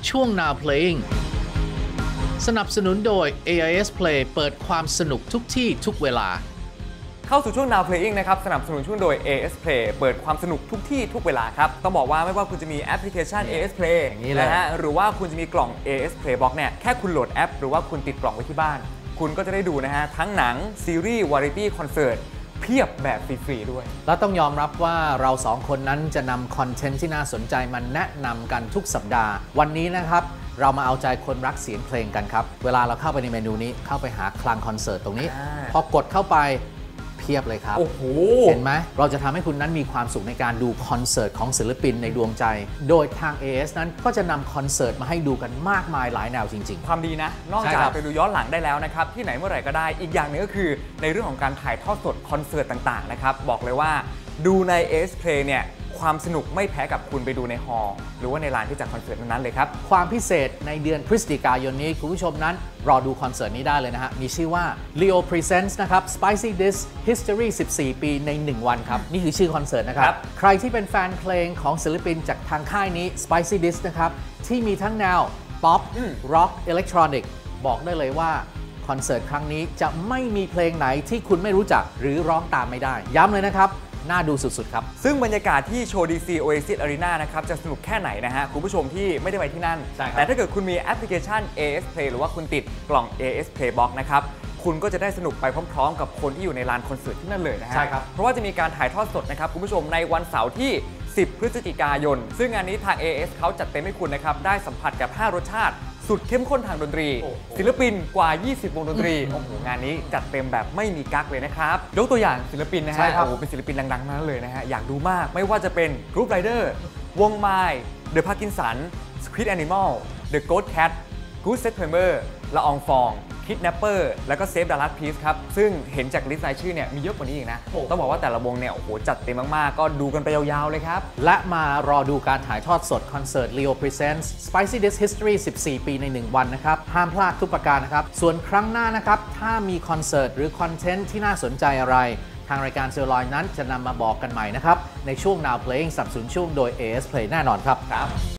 ช่วง Now Playing สนับสนุนโดย AIS Play เปิดความสนุกทุกที่ทุกเวลาเข้าสู่ช่วง Now Playing นะครับสนับสนุนช่วงโดย AIS Play เปิดความสนุกทุกที่ทุกเวลาครับต้องบอกว่าไม่ว่าคุณจะมีแอปพลิเคชัน AIS Play นะฮะหรือว่าคุณจะมีกล่อง AIS Play Box เนี่ยแค่คุณโหลดแอปหรือว่าคุณติดกล่องไว้ที่บ้านคุณก็จะได้ดูนะฮะทั้งหนังซีรีส์วาไรตี้คอนเสิร์ตเพียบแบบฟรีๆด้วยแล้วต้องยอมรับว่าเราสองคนนั้นจะนำคอนเทนต์ที่น่าสนใจมาแนะนำกันทุกสัปดาห์วันนี้นะครับเรามาเอาใจคนรักเสียงเพลงกันครับเวลาเราเข้าไปในเมนูนี้เข้าไปหาคลังคอนเสิร์ตตรงนี้พอกดเข้าไปเพียบเลยครับโอ้โหเห็นไหมเราจะทำให้คุณนั้นมีความสุขในการดูคอนเสิร์ตของศิลปินในดวงใจโดยทาง AIS นั้นก็จะนำคอนเสิร์ตมาให้ดูกันมากมายหลายแนวจริงๆความดีนะนอกจากไปดูย้อนหลังได้แล้วนะครับที่ไหนเมื่อไหร่ก็ได้อีกอย่างนึงก็คือในเรื่องของการถ่ายทอดสดคอนเสิร์ตต่างๆนะครับบอกเลยว่าดูใน AIS Play เนี่ยความสนุกไม่แพ้กับคุณไปดูในฮอลล์หรือว่าในลานที่จัดคอนเสิร์ตนั้นเลยครับความพิเศษในเดือนพฤศจิกายนนี้คุณผู้ชมนั้นรอดูคอนเสิร์ตนี้ได้เลยนะฮะมีชื่อว่า Leo Presents นะครับ Spicy Dish History 14 ปีใน 1 วันครับนี่คือชื่อคอนเสิร์ตนะครับใครที่เป็นแฟนเพลงของศิลปินจากทางค่ายนี้ Spicy Dish นะครับที่มีทั้งแนวป๊อปร็อกอิเล็กทรอนิกส์บอกได้เลยว่าคอนเสิร์ตครั้งนี้จะไม่มีเพลงไหนที่คุณไม่รู้จักหรือร้องตามไม่ได้ย้ำเลยนะครับน่าดูสุดๆครับซึ่งบรรยากาศที่โชว์ DC Oasis Arena นะครับจะสนุกแค่ไหนนะฮะคุณผู้ชมที่ไม่ได้ไปที่นั่นแต่ถ้าเกิดคุณมีแอปพลิเคชัน AIS Play หรือว่าคุณติดกล่อง AIS Play Box นะครับคุณก็จะได้สนุกไปพร้อมๆกับคนที่อยู่ในลานคอนเสิร์ตที่นั่นเลยนะฮะใช่ครับเพราะว่าจะมีการถ่ายทอดสดนะครับคุณผู้ชมในวันเสาร์ที่ 10 พฤศจิกายนซึ่งงานนี้ทาง AIS เขาจัดเต็มให้คุณนะครับได้สัมผัสกับ 5 รสชาติสุดเข้มข้นทางดนตรีศิลปินกว่า 20 วงดนตรีโอ้โหงานนี้จัดเต็มแบบไม่มีกั๊กเลยนะครับยกตัวอย่างศิลปินนะฮะโอ้โหเป็นศิลปินดังๆนั้นเลยนะฮะอยากดูมากไม่ว่าจะเป็น Group Rider วง My The Parkinson Squid Animal The Ghost Cat Good September ละอองฟองKidnapper แล้วก็ Save Dallas Peace ครับซึ่งเห็นจากลิสต์รายชื่อเนี่ยมีเยอะกว่านี้อีกนะต้องบอกว่าแต่ละวงเนี่ยโอ้โหจัดเต็มมากๆก็ดูกันไปยาวๆเลยครับและมารอดูการถ่ายทอดสดคอนเสิร์ต Leo Presents Spicy Dish History 14 ปีใน 1 วันนะครับห้ามพลาดทุกประการนะครับส่วนครั้งหน้านะครับถ้ามีคอนเสิร์ตหรือคอนเทนต์ที่น่าสนใจอะไรทางรายการเซลลอยนั้นจะนำมาบอกกันใหม่นะครับในช่วง Now Playing สนับสนุนช่วงโดย AIS Play แน่นอนครับ